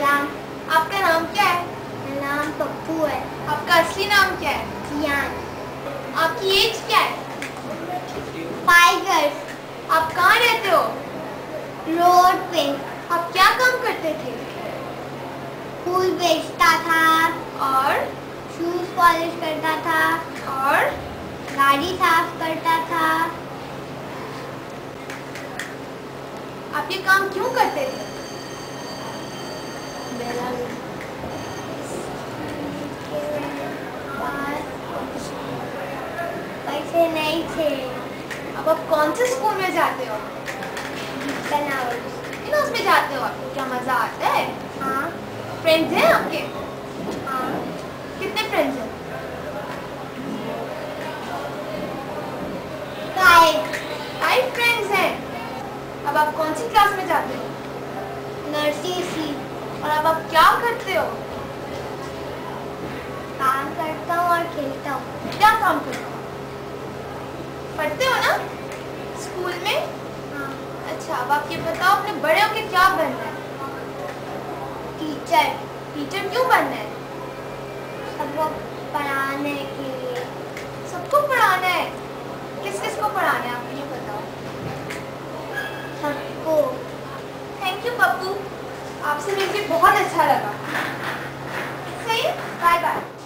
सलाम। आपका नाम क्या है? मेरा नाम पप्पू है। आपका असली नाम क्या है? जियान। आपकी एज क्या है? 5 years। आप कहाँ रहते हो? रोड पे। आप क्या काम करते थे? फूल बेचता था और शूज पॉलिश करता था और गाड़ी साफ करता था। आप ये काम क्यों करते थे? पैसे नहीं थे। अब आप कौन से स्कूल में जाते हो? किन उसमें जाते हो? आपको क्या मजा आता है? हाँ फ्रेंड्स हैं आपके? हाँ। कितने फ्रेंड्स हैं? 5 फ्रेंड्स हैं। अब आप कौन सी क्लास में जाते हो? Nursery C. और अब आप क्या करते हो? काम करता हूँ और खेलता हूँ। क्या काम करते हो? पढ़ते हो ना स्कूल में? हाँ। अच्छा, अब आप ये बताओ अपने बड़े होके क्या बनना है? टीचर। टीचर क्यों बनना है? सबको पढ़ाने के लिए। सबको पढ़ाना है? किस किस को पढ़ाना है आप ये बताओ। सबको। थैंक यू पप्पू, आपसे मिलकर बहुत अच्छा लगा। सही, बाय बाय।